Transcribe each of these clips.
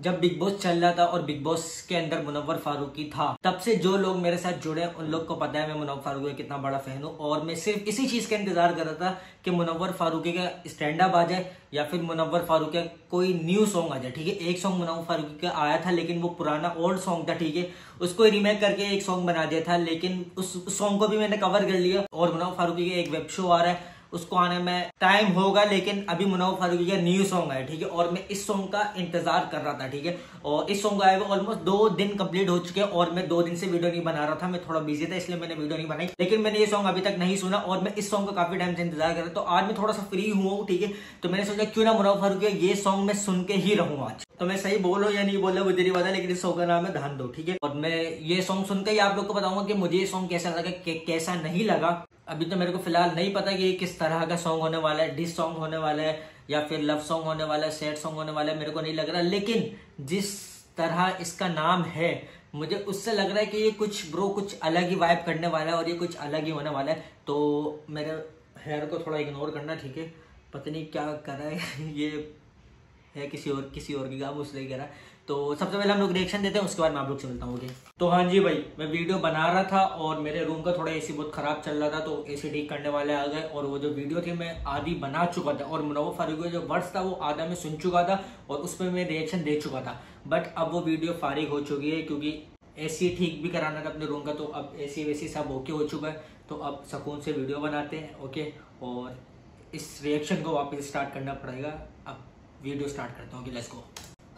जब big boss चल रहा था और बिग बॉस के अंदर मुनव्वर फारूकी था, तब से जो लोग मेरे साथ जुड़े उन लोग को पता है मैं मुनव्वर फारूकी का कितना बड़ा फैन हूँ। और मैं सिर्फ इसी चीज का इंतजार कर रहा था कि मुनव्वर फारूकी का स्टैंड अप आ जाए या फिर मुनव्वर फारूकी का कोई न्यू सॉन्ग आ जाए। ठीक है, एक सॉन्ग मुनव्वर फारूकी का आया था लेकिन वो पुराना ओल्ड सॉन्ग था। ठीक है, उसको रीमेक करके एक सॉन्ग बना दिया था, लेकिन उस सॉन्ग को भी मैंने कवर कर लिया। और मुनव्वर फारूकी का एक वेब शो आ रहा है, उसको आने में टाइम होगा, लेकिन अभी मुनव्वर फारूकी का न्यू सॉन्ग आया। ठीक है, और मैं इस सॉन्ग का इंतजार कर रहा था। ठीक है, और इस सॉन्ग आए हुए ऑलमोस्ट 2 दिन कंप्लीट हो चुके हैं और मैं 2 दिन से वीडियो नहीं बना रहा था, मैं थोड़ा बिजी था इसलिए मैंने वीडियो नहीं बनाई। लेकिन मैंने ये सॉन्ग अभी तक नहीं सुना और मैं इस सॉन्ग का काफी टाइम से इंतजार कर रहा था। तो आज मैं थोड़ा सा फ्री हुआ। ठीक है, तो मैंने सोचा क्यों ना मुनव्वर फारूकी ये सॉन्ग मैं सुन के ही रहूं आज। तो मैं सही बोलो या नहीं बोलो वो तेरी बात है, लेकिन इस सॉन्ग का नाम है ध्यान दो। ठीक है, और मैं ये सॉन्ग सुनकर ही आप लोग को बताऊंगा कि मुझे ये सॉन्ग कैसा लगा, कैसा नहीं लगा। अभी तो मेरे को फिलहाल नहीं पता कि ये किस तरह का सॉन्ग होने वाला है, डिस सॉन्ग होने वाला है या फिर लव सॉन्ग होने वाला है, सैड सॉन्ग होने वाला है, मेरे को नहीं लग रहा। लेकिन जिस तरह इसका नाम है मुझे उससे लग रहा है कि ये कुछ अलग ही वाइब करने वाला है और ये कुछ अलग ही होने वाला है। तो मेरे हेयर को थोड़ा इग्नोर करना। ठीक है, पता नहीं क्या कर रहा है ये है किसी और की काम उसलिए कह रहा है। तो सबसे पहले हम लोग रिएक्शन देते हैं, उसके बाद मैं आप लोग से मिलता हूँ। ओके, तो हाँ जी भाई, मैं वीडियो बना रहा था और मेरे रूम का थोड़ा एसी बहुत खराब चल रहा था, तो एसी ठीक करने वाले आ गए। और वो जो वीडियो थी मैं आधी बना चुका था और मुनव्वर फारूकी जो वर्ड्स था वो आधा मैं सुन चुका था और उस पर मैं रिएक्शन दे चुका था। बट अब वो वीडियो फारिग हो चुकी है क्योंकि एसी ठीक भी कराना था अपने रूम का, तो अब एसी वेसी सब ओके हो चुका है। तो अब सुकून से वीडियो बनाते हैं। ओके, और इस रिएक्शन को वापस स्टार्ट करना पड़ेगा। अब वीडियो स्टार्ट करता हूँ कि लेट्स गो।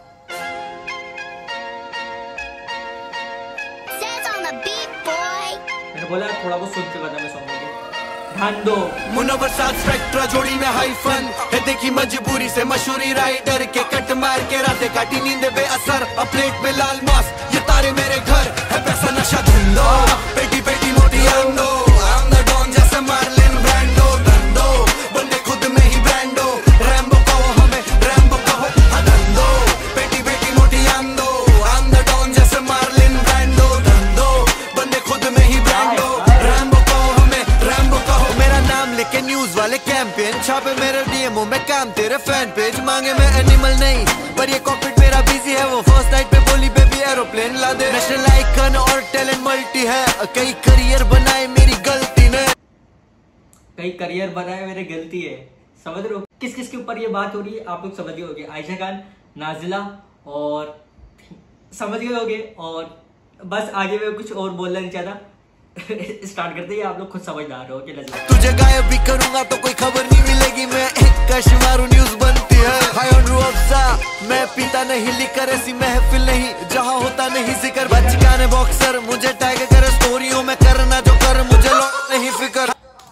मैंने बोला थोड़ा बहुत सुन चुका था मैं सॉन्ग को। ध्यान दो, मुनव्वर साथ स्पेक्ट्रा जोड़ी में हाई फन है, देखी मजबूरी से मशहूरी राइडर के कट मार के रातें काटी नींद बेअसर। प्लेट में लाल मास ये तारे मेरे घर है, पैसा नशा धंधो, पेटी पेटी मोटी आंदो, I'm the Don जैसे मार्लिन ब्रांडो, धंधो बंदे खुद में ही ब्रांडो, रैम्बो कहो हमें रैम्बो कहो धंधो, पेटी पेटी मोटी आंदो, I'm the Don जैसे मार्लिन ब्रांडो, धंधो बंदे खुद में ही ब्रांडो, रैम्बो कहो हमें रैम्बो कहो। मेरा नाम लेके न्यूज वाले कैंपेन छापे मेरे डीएमओ में काम तेरे फैन पेज मांगे, मैं एनिमल नहीं पर ये कॉकपिट मेरा बिजी है। वो फर्स्ट नाइट पे बोली बेबी एरोप्लेन ला दे, नेशनल आइकन और टैलेंट मल्टी है, कई करियर बनाए मेरी गलती ने, कई करियर बनाए मेरी गलती है। समझ रहे हो किस किस के ऊपर ये बात हो रही है, आप लोग समझ गए होंगे। आयशा खान, नाजिला और समझ गए होंगे। और बस आगे मैं कुछ और बोलना नहीं चाहता स्टार्ट करते ही आप लोग खुद समझदार हो कि तुझे गायब भी करूंगा तो कोई खबर नहीं मिलेगी, मैं एक कश्मीरू न्यूज बनती है। हाय ऑन रूअफ़ज़ा मैं पीता नहीं लिकर, ऐसी महफिल नहीं जहां होता नहीं जिक्र, बचकाने बॉक्सर मुझे टैग करे स्टोरियों में, करना जो कर मुझे नहीं फिकर।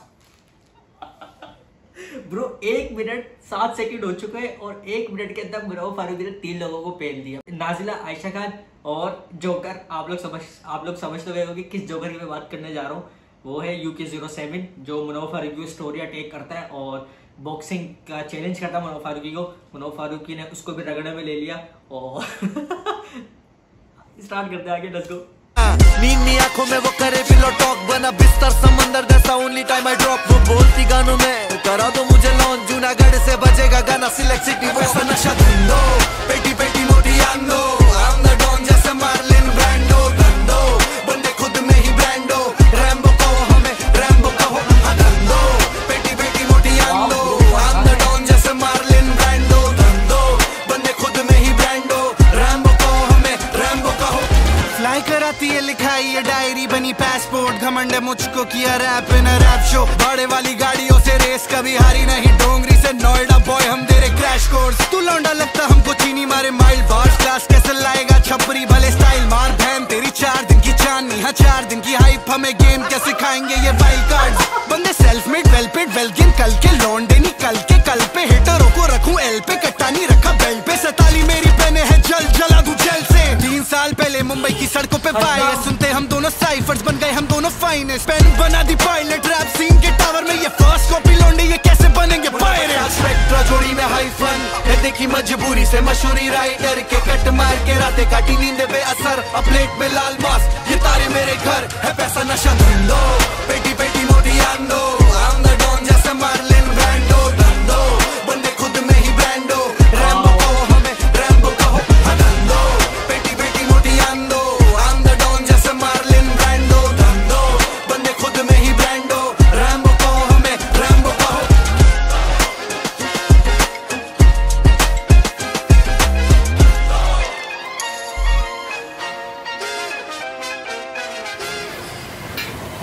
ब्रो 1 मिनट 7 सेकंड हो चुके हैं और 1 मिनट के अंदर मुनव्वर फारूकी ने 3 लोगों को पेल दिया, नाजिला, आयशा खान और जोकर। आप लोग समझ तो गए होंगे किस जोकर की मैं बात करने जा रहा हूँ। वो है UK07 जो मुनव्वर फारूकी की स्टोरी अटैक करता है और बॉक्सिंग का चैलेंज करता है मुनव्वर फारूकी को। मुनव्वर फारूकी ने उसको भी रगड़े में ले लिया और स्टार्ट करते हैं आगे, लेट्स गो। नींद आंखों में वो करे पिलो टॉक, बना बिस्तर समंदर जैसा, ओनली टाइम आई ड्रॉप, वो बोलती गानों में करा दो मुझे लॉन्च, जूनागढ़ से बजेगा गाना सिलेक्ट सिटी, वैसा नशा धंधो, पेटी पेटी मोटी आंदो, I'm the Don जैसे मार्लिन ब्रांडो, धंधो बंदे खुद में ही ब्रांडो, रैम्बो कहो हमें रैम्बो कहो धंधो, पेटी पेटी मोटी आंदो, I'm the Don जैसे मार्लिन ब्रांडो, धंधो बंदे खुद में ही ब्रांडो, रैम्बो कहो हमें रैम्बो कहो। फ्लाई कराती है लिखाई ये डायरी बनी पासपोर्ट, घमंड है मुझको किया रैप इन रैप शो, भाड़े वाली गाड़ियों से रेस कभी हारी नहीं, डोंगरी से नोएडा बॉय हम दे रहे क्रैश कोर्स, तू लौंडा लगता हमको चीनी मारे माइल्ड बार्स, क्लास कैसे लाएगा छपरी भले स्टाइल मार, बहन तेरी 4 दिन की चांदनी, हाँ 4 दिन की हाइप, हमें गेम क्या सिखाएंगे ये वाइल्ड कार्ड्स, बंदे self made well paid well गिन, कल के लौंडे निकल के कल पे, हिटरों को रखूं एल पे, कट्टा नहीं रखा बेल्ट पे, 47 मेरी पेने है जल जला दूं जेल से। 3 साल पहले मुंबई की सड़कों पे पाए सुनते हम दोनों साइफर्स, बन गए हम दोनों फाइनेस्ट, पेन बना दी पायलट, रैप सीन के टावर में ये फर्स्ट कॉपी लौंडे ये कैसे बनेंगे पायरेट। स्पेक्ट्रा जोड़ी में हाई फन है, देखी मजबूरी से मशहूरी राइडर के कट मार के रातें काटी नींद बेअसर, प्लेट में लाल मास ये तारे मेरे घर है, पैसा नशा धंधो, पेटी पेटी मोटी आंदो, I'm the Don जैसे मार्लिन ब्रांडो, धंधो बंदे खुद में ही ब्रांडो, रैम्बो कहो हमें रैम्बो कहो धंधो।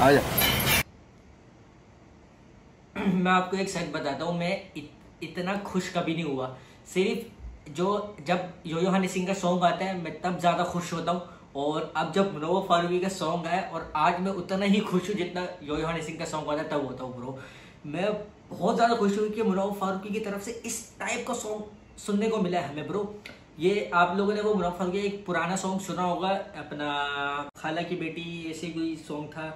आजा। मैं आपको एक सच बताता हूँ, मैं इतना खुश कभी नहीं हुआ। सिर्फ जब यो-यो हनी सिंह का सॉन्ग आता है मैं तब ज्यादा खुश होता हूँ, और अब जब मुनव्वर फारूकी का सॉन्ग आया और आज मैं उतना ही खुश हूँ जितना यो-यो हनी सिंह का सॉन्ग आता है तब होता हूँ ब्रो। मैं बहुत ज्यादा खुश हूँ कि मुनव्वर फारूकी की तरफ से इस टाइप का सॉन्ग सुनने को मिला है हमें ब्रो। ये आप लोगों ने वो मुनव्वर फारूकी एक पुराना सॉन्ग सुना होगा, अपना खाला की बेटी ऐसे कोई सॉन्ग था,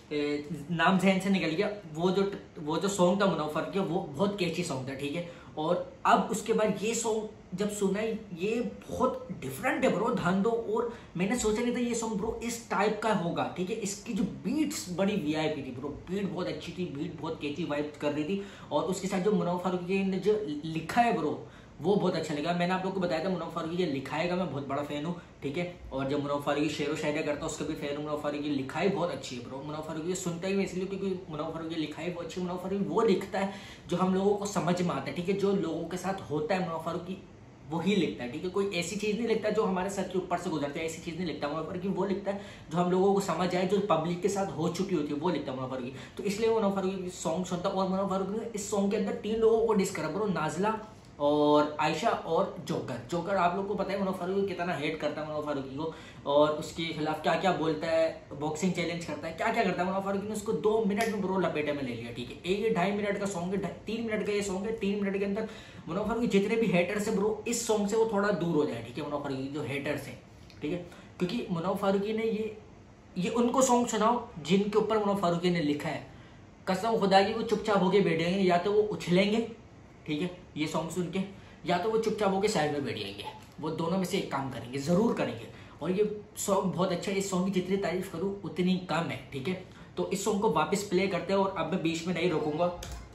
नाम जहन से निकल गया। वो जो सॉन्ग था मुनव्वर फारूकी वो बहुत कैची सॉन्ग था, ठीक है। और अब उसके बाद ये सॉन्ग जब सुना, ये बहुत डिफरेंट है ब्रो, ध्यान दो। और मैंने सोचा नहीं था ये सॉन्ग ब्रो इस टाइप का होगा, ठीक है। इसकी जो बीट्स बड़ी वीआईपी थी ब्रो, बीट बहुत अच्छी थी, बीट बहुत कैची वाइब कर रही थी। और उसके साथ जो मुनव्वर फारूकी ने जो लिखा है ब्रो वो बहुत अच्छा लगा। मैंने आप लोग को बताया था मुनव्वर फारूकी जो लिखाएगा मैं बहुत बड़ा फैन हूँ, ठीक है। और जब मुनव्वर फारूकी शेर व शायरी करता है उसका भी फैन हूँ। मुनव्वर फारूकी की लिखाई बहुत अच्छी है ब्रो। मुनव्वर फारूकी सुनता ही मैं इसलिए क्योंकि मुनव्वर फारूकी की लिखाई बहुत अच्छी है। मुनव्वर फारूकी वो लिखता है जो हम लोगों को समझ में आता है, ठीक है। जो लोगों के साथ होता है मुनव्वर फारूकी वही लिखता है, ठीक है। कोई ऐसी चीज नहीं लिखता जो हमारे सर के ऊपर से गुजरती है, ऐसी चीज नहीं लिखता मुनव्वर फारूकी। वो लिखता है जो हम लोगों को समझ आए, जो पब्लिक के साथ हो चुकी होती है, वो लिखता है मुनव्वर फारूकी। तो इसलिए मुनव्वर फारूकी सॉन्ग सुनता हूँ। और मुनव्वर फारूकी ने इस सॉन्ग के अंदर 3 लोगों को डिस करा ब्रो, नाजला और आयशा और जोकर। आप लोग को पता है मुनव्वर फारूकी कितना हेट करता है मुनव्वर फारूकी को, और उसके खिलाफ क्या क्या बोलता है, बॉक्सिंग चैलेंज करता है, क्या क्या करता है। मुनव्वर फारूकी ने उसको 2 मिनट में ब्रो लपेटे में ले लिया, ठीक है। ये 2.5 मिनट का सॉन्ग है, 3 मिनट का ये सॉन्ग है। 3 मिनट के अंदर मुनव्वर फारूकी जितने भी हेटर्स है ब्रो इस सॉन्ग से वो थोड़ा दूर हो जाए, ठीक है। मुनव्वर फारूकी जो हेटर्स है, ठीक है, क्योंकि मुनव्वर फारूकी ने ये उनको सॉन्ग सुनाओ जिनके ऊपर मुनव्वर फारूकी ने लिखा है। कसम खुदा की वो चुपचाप होके बैठेंगे, या तो वो उछलेंगे, ठीक है, ये सॉन्ग सुन के, या तो वो चुपचाप होके साइड में बैठ जाएंगे। वो दोनों में से एक काम करेंगे, जरूर करेंगे। और ये सॉन्ग बहुत अच्छा है, इस सॉन्ग की जितनी तारीफ करूँ उतनी कम है, ठीक है। तो इस सॉन्ग को वापस प्ले करते हैं, और अब मैं बीच में नहीं रोकूंगा,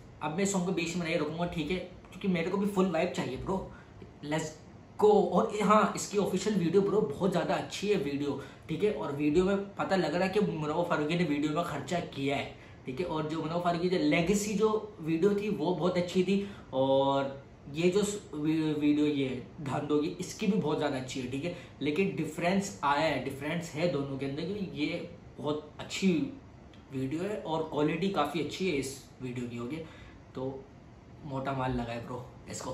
ठीक है, क्योंकि मेरे को भी फुल वाइब चाहिए ब्रो। Let's go. और हाँ, इसकी ऑफिशियल वीडियो ब्रो बहुत ज्यादा अच्छी है वीडियो, ठीक है। और वीडियो में पता लग रहा है कि मुनव्वर फारूकी ने वीडियो में खर्चा किया है, ठीक है। और जो मुनव्वर फारूकी जो लेगेसी जो वीडियो थी वो बहुत अच्छी थी। और ये जो वीडियो ये ध्यान दोगी इसकी भी बहुत ज़्यादा अच्छी है, ठीक है। लेकिन डिफरेंस है दोनों के अंदर, क्योंकि ये बहुत अच्छी वीडियो है और क्वालिटी काफ़ी अच्छी है इस वीडियो की, होगी। तो मोटा माल लगा है ब्रो, इसको।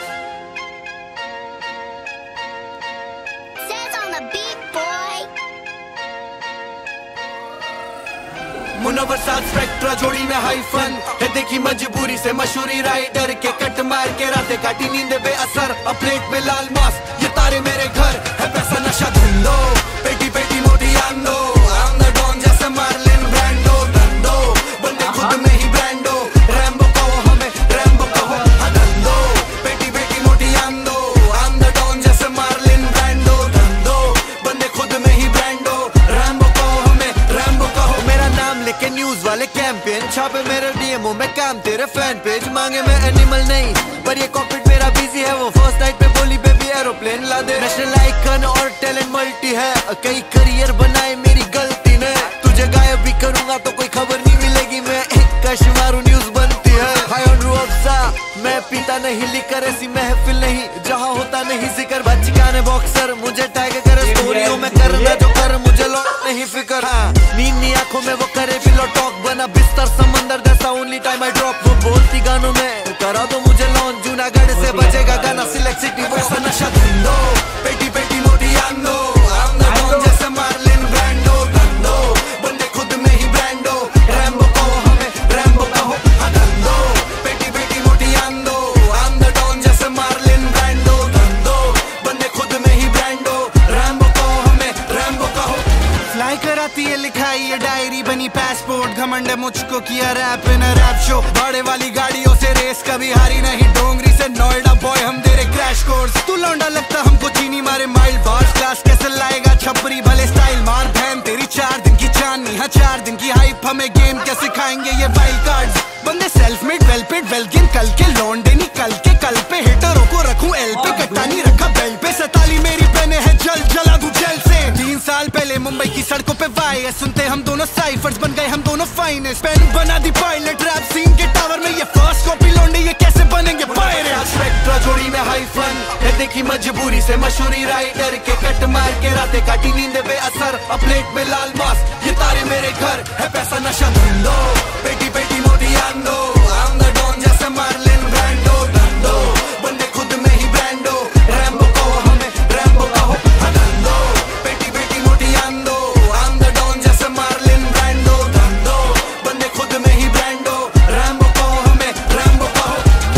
मुनव्वर साथ स्पेक्ट्रा जोड़ी में हाई फन है, देखी मजबूरी से मशहूरी राइडर के कट मार के रातें काटी नींद बेअसर। प्लेट में लाल मास ये तारे मेरे घर है, पैसा नशा धुंधो, पेटी पेटी मोटी आंदो, I'm the Don जैसे मार्लिन ब्रांडो, धंधो बंदे खुद में ही ब्रांडो, रैम्बो कहो हमें रैम्बो कहो, धंधो पेटी पेटी मोटी आंदो, I'm the Don जैसे मार्लिन ब्रांडो, धंधो बंदे खुद में ही ब्रांडो, रैम्बो कहो हमें रैम्बो कहो। मेरा नाम लेके न्यूज वाले कैंपेन छापे मेरे डीएमओ में काम, तेरे फैन पेज मांगे मैं एनिमल नहीं, पर ये कॉकपिट मेरा बिजी है। वो फर्स्ट नाइट पे बोली बेबी एरोप्लेन ला दे। नेशनल आइकन और टैलेंट मल्टी है, कई करियर बनाए मेरी गलती ने। तुझे गायब भी करूंगा तो कोई खबर नहीं मिलेगी, मैं एक कश मारू न्यूज बनती है। हाय ऑन रूअफ़ज़ा मैं पीता नहीं लिकर, ऐसी महफिल नहीं जहाँ होता नहीं जिक्र। बचकाने बॉक्सर मुझे टैग करे स्टोरियों में, करना जो कर मुझे लौट नहीं फिकर। हाँ नींद आंखों में वो करे पिलो टॉक, बना बिस्तर समंदर जैसा ओनली टाइम आई ड्रॉप। वो बोलती गानों में करा दो मुझे लॉन्च, जूनागढ़ से बजेगा गाना सिलेक्ट सिटी। वैसा नशा धुंधो, पेटी पेटी मोटी आंदो, I'm the Don जैसे मार्लिन ब्रांडो, धंधो बंदे खुद में ही ब्रांडो, रैम्बो कहो हमें रैम्बो कहो, धंधो पेटी पेटी मोटी आंदो, I'm the Don जैसे मार्लिन ब्रांडो, धंधो बंदे खुद में ही ब्रांडो, रैम्बो कहो हमें रैम्बो कहो। फ्लाई कराती है लिखाई ये डायरी बनी पासपोर्ट, घमंड है मुझको किया रैप इन रैप शो। भाड़े वाली गाड़ियों से रेस कभी हारी नहीं, डोंगरी से नोएडा बॉय हम दे रहे क्रैश कोर्स। तू लौंडा लगता हमको चीनी मारे माइल, बास क्लास कैसे लाएगा छपरी भले स्टाइल मार। बहन तेरी 4 दिन की चांदनी, हाँ 4 दिन की हाइप, हमें गेम क्या सिखाएंगे ये वाइल्ड कार्ड्स। बंदे self made well paid well game, कल के लौंडे निकल के कल पे हिटरों को रखूं एल पे, कट्टा नहीं रखा बेल्ट पे। 47 मेरी पेने है जल जला दूं जेल से। 3 साल पहले मुंबई की सड़कों पे वायस सुनते हम दोनों, साइफर्स बन गए हम दोनों फाइनेस्ट। पेन बना दी पायलट रैप सीन के टावर में, ये फर्स्ट कॉपी लौंडे ये कैसे बनेंगे पायरेट। स्पेक्ट्रा जोड़ी में हाई फन है, देखी देखी मजबूरी से मशहूरी राइडर के कट मार के रातें काटी नींद बेअसर अब प्लेट में लाल मास ये तारे मेरे घर है पैसा नशा धंधो पेटी पेटी मोटी आंदो I'm the Don जैसे मार्लिन ब्रांडो धंधो बंदे खुद में ही ब्रांडो रैम्बो कहो हमें रैम्बो कहो धंधो पेटी पेटी मोटी आंदो I'm the Don जैसे मार्लिन ब्रांडो धंधो बंदे खुद में ही ब्रांडो रैम्बो कहो हमें रैम्बो कहो।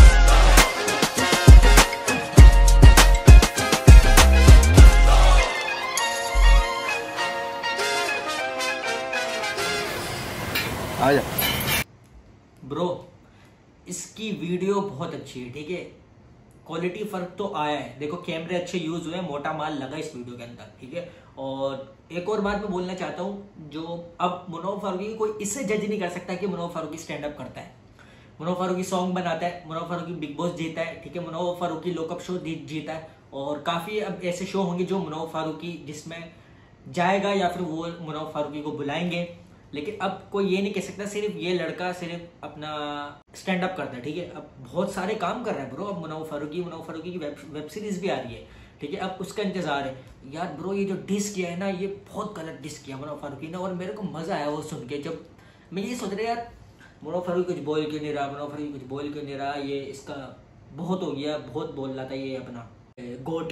आजा ब्रो, इसकी वीडियो बहुत अच्छी है, ठीक है। क्वालिटी फर्क तो आया है, देखो कैमरे अच्छे यूज हुए, मोटा माल लगा इस वीडियो के अंदर, ठीक है। और एक और बात मैं बोलना चाहता हूँ, जो अब मुनव्वर फारूकी कोई इससे जज नहीं कर सकता कि मुनव्वर फारूकी स्टैंड अप करता है, मुनव्वर फारूकी सॉन्ग बनाता है, मुनव्वर फारूकी बिग बॉस जीता है, ठीक है, मुनव्वर फारूकी लोकअप शो जीता है, और काफी अब ऐसे शो होंगे जो मुनव्वर फारूकी जिसमें जाएगा या फिर वो मुनव्वर फारूकी को बुलाएंगे। लेकिन अब कोई ये नहीं कह सकता सिर्फ ये लड़का सिर्फ अपना स्टैंड अप करता है, ठीक है। अब बहुत सारे काम कर रहा है ब्रो। अब मुनव्वर फारूकी की वेब सीरीज भी आ रही है, ठीक है। अब उसका इंतजार है यार ब्रो। ये जो डिस किया है ना, ये बहुत गलत डिस किया मुनव्वर फारूकी ने, और मेरे को मजा आया वो सुन के। जब मैं ये सोच रहा यार मुनव्वर फारूकी कुछ बोल क्यों नहीं रहा, मुनव्वर फारूकी कुछ बोल क्यों नहीं रहा, ये इसका बहुत हो गया, बहुत बोल रहा था ये अपना गोट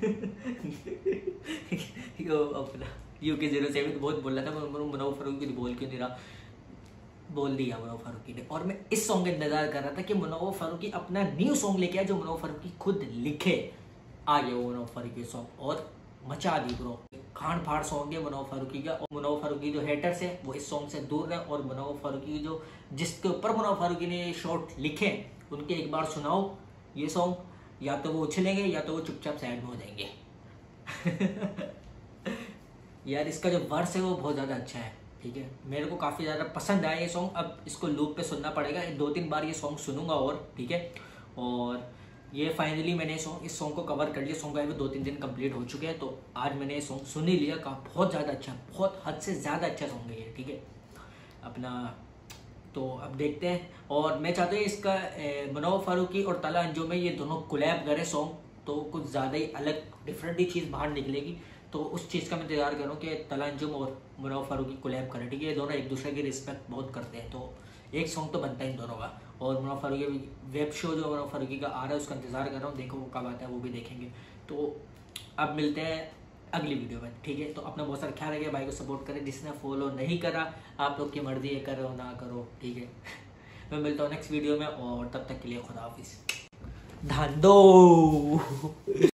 अपना UK07 बहुत बोल रहा था, मुनव्वर फारूकी कुछ बोल क्यों नहीं रहा, बोल दिया मुनव्वर फारूकी ने। और मैं इस सॉन्ग का इंतजार कर रहा था कि मुनव्वर फारूकी अपना न्यू सॉन्ग लेके आए जो मुनव्वर फारूकी खुद लिखे। आ गया वो मुनव्वर फारूकी सॉन्ग और मचा दी ब्रो। खान फाड़ सॉन्ग है मुनव्वर फारूकी का, और मुनव्वर फारूकी जो हेटर्स है वो इस सॉन्ग से दूर रहे, और मुनव्वर फारूकी जो जिसके ऊपर मुनव्वर फारूकी ने शॉर्ट लिखे उनके एक बार सुनाओ ये सॉन्ग, या तो वो उछलेंगे या तो वो चुपचाप साइड में हो जाएंगे। यार इसका जो वर्स है वो बहुत ज़्यादा अच्छा है, ठीक है। मेरे को काफ़ी ज़्यादा पसंद आया ये सॉन्ग। अब इसको लूप पे सुनना पड़ेगा, 2-3 बार ये सॉन्ग सुनूंगा और, ठीक है। और ये फाइनली मैंने इस सॉन्ग को कवर कर लिया। सॉन्ग आए 2-3 दिन कंप्लीट हो चुके हैं, तो आज मैंने ये सॉन्ग सुन ही लिया। बहुत ज़्यादा अच्छा, बहुत हद से ज़्यादा अच्छा सॉन्ग है ये, ठीक है अपना। तो अब देखते हैं, और मैं चाहता हूँ इसका मुनव्वर फारूकी और तला अंजुम में ये दोनों कोलैब करें सॉन्ग, तो कुछ ज़्यादा ही अलग डिफरेंट ही चीज़ बाहर निकलेगी। तो उस चीज़ का मैं इंतजार करूँ कि तला अंजुम और मुनव्वर फारूकी कोलैब करें, ठीक है। ये दोनों एक दूसरे की रिस्पेक्ट बहुत करते हैं, तो एक सॉन्ग तो बनता है इन दोनों का। और मुनव्वर फारूकी वेब शो जो मुनव्वर फारूकी का आ रहा है उसका इंतजार कर रहा हूँ, देखो वो कब आता है, वो भी देखेंगे। तो अब मिलते हैं अगली वीडियो में, ठीक है। तो अपना बहुत सारा ख्याल रखिए, भाई को सपोर्ट करें। जिसने फॉलो नहीं करा आप लोग की मर्जी है, करो ना करो, ठीक है। मैं मिलता हूँ नेक्स्ट वीडियो में, और तब तक के लिए खुदा हाफिज़। धंधो।